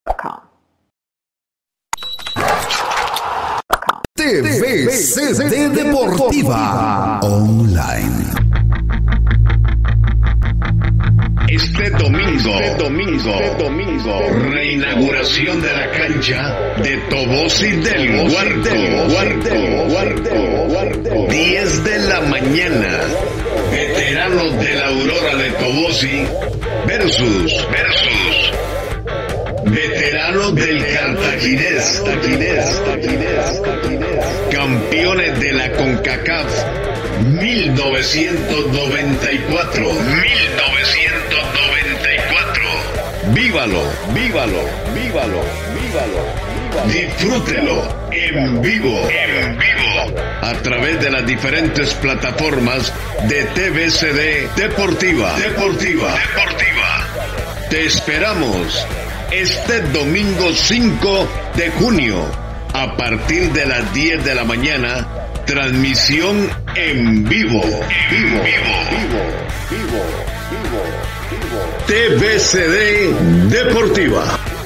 TVCD Deportiva Online. Este domingo, reinauguración de la cancha de Tobosi del Huarco. 10 de la mañana. Veteranos de la Aurora de Tobosi versus veteranos del Cartaginés, campeones de la CONCACAF 1994. Vívalo. Disfrútelo en vivo. A través de las diferentes plataformas de TVCD Deportiva. Te esperamos este domingo 5 de junio a partir de las 10 de la mañana. Transmisión en vivo. TVCD Deportiva.